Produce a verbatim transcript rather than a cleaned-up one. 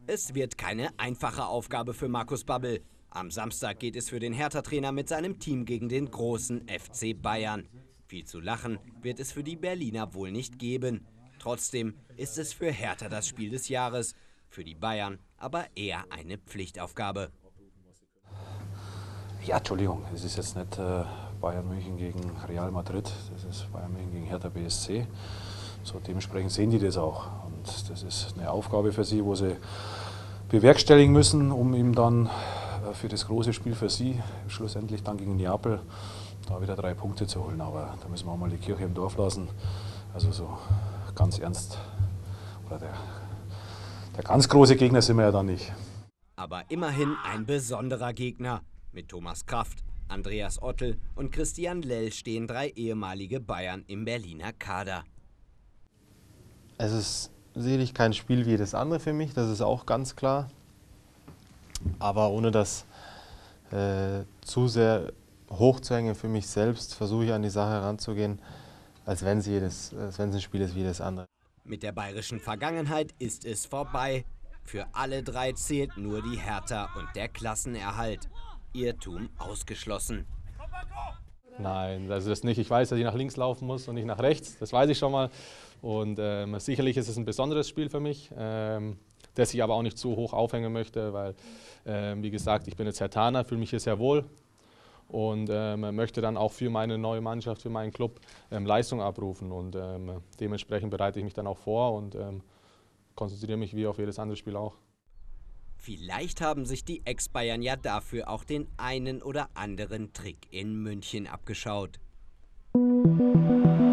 Es wird keine einfache Aufgabe für Markus Babbel. Am Samstag geht es für den Hertha-Trainer mit seinem Team gegen den großen F C Bayern. Viel zu lachen wird es für die Berliner wohl nicht geben. Trotzdem ist es für Hertha das Spiel des Jahres, für die Bayern aber eher eine Pflichtaufgabe. Ja, Entschuldigung, es ist jetzt nicht äh, Bayern München gegen Real Madrid, das ist Bayern München gegen Hertha B S C. So, dementsprechend sehen die das auch. Und das ist eine Aufgabe für sie, wo sie bewerkstelligen müssen, um ihm dann äh, für das große Spiel für sie, schlussendlich dann gegen Neapel, da wieder drei Punkte zu holen. Aber da müssen wir auch mal die Kirche im Dorf lassen. Also so ganz ernst, oder der, der ganz große Gegner sind wir ja dann nicht. Aber immerhin ein besonderer Gegner. Mit Thomas Kraft, Andreas Ottl und Christian Lell stehen drei ehemalige Bayern im Berliner Kader. Es ist sicherlich kein Spiel wie das andere für mich, das ist auch ganz klar. Aber ohne das äh, zu sehr hochzuhängen für mich selbst, versuche ich an die Sache heranzugehen, als wenn es jedes, als wenn es ein Spiel ist wie das andere. Mit der bayerischen Vergangenheit ist es vorbei. Für alle drei zählt nur die Hertha und der Klassenerhalt. Irrtum ausgeschlossen. Nein, also das nicht. Ich weiß, dass ich nach links laufen muss und nicht nach rechts. Das weiß ich schon mal. Und ähm, sicherlich ist es ein besonderes Spiel für mich, ähm, das ich aber auch nicht zu hoch aufhängen möchte, weil, ähm, wie gesagt, ich bin jetzt Herthaner, fühle mich hier sehr wohl und ähm, möchte dann auch für meine neue Mannschaft, für meinen Club ähm, Leistung abrufen. Und ähm, dementsprechend bereite ich mich dann auch vor und ähm, konzentriere mich wie auf jedes andere Spiel auch. Vielleicht haben sich die Ex-Bayern ja dafür auch den einen oder anderen Trick in München abgeschaut.